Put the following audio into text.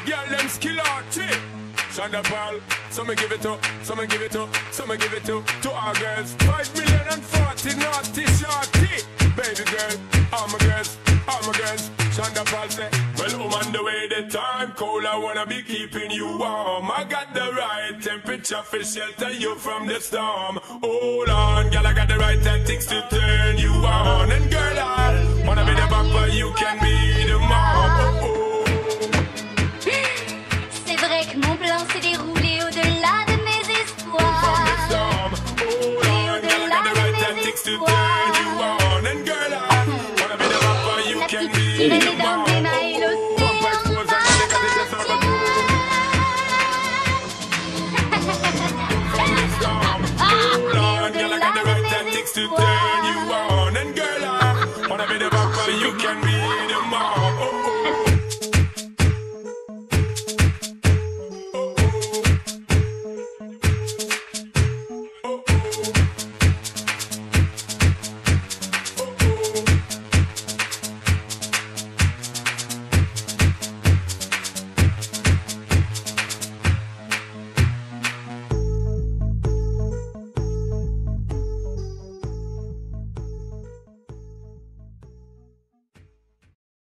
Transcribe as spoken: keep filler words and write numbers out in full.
girl them skill out, chick. Shonda Paul, some give it to, some give it to, some give it to, to our girls. Five million and forty naughty shorty. Baby girl, all my girls, all my girls. Shonda Paul say, well, I'm on the way, the time cold, I wanna be keeping you warm. I got the right temperature for shelter you from the storm. Hold on, girl, I got the right tactics to turn you on. And girl, I wanna be the papa, you can be the mom. Oh, oh. C'est vrai que mon plan s'est déroulé au-delà de mes espoirs. Et au-delà de mes espoirs. Les dans tes mailles, l'océan m'appartient. Et au-delà de mes espoirs.